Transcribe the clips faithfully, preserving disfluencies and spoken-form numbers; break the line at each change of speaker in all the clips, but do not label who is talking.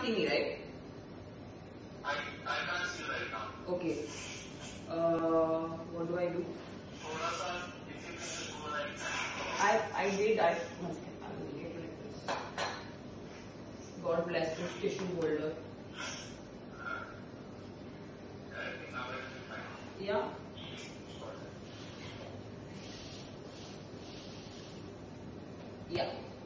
can't see me, right?
I, I can't see right now.
Okay. Uh, what do I do?
थोड़ा सा if you can just go like that.
I I did. I one second. I will get like this. God bless this tissue holder.
I think now it will be fine.
Yeah. Yeah.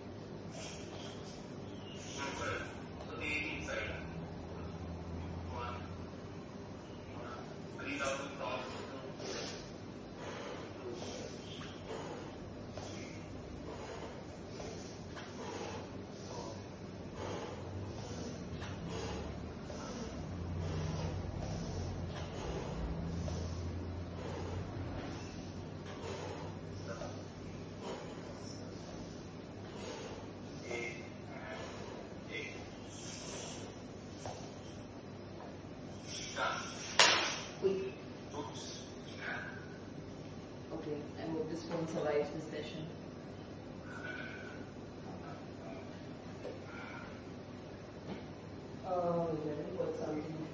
So the inside. One. Breathe out the top.
Quick. Okay. I hope this phone survives this session. Oh, let me put something.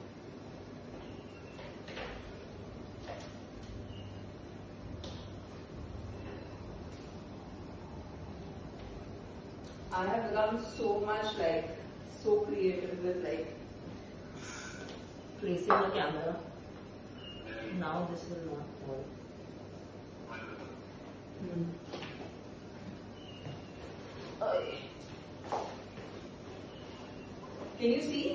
I have become so much like so creative with like placing the camera. Now this will not fall. Hmm. Ay. Can you see?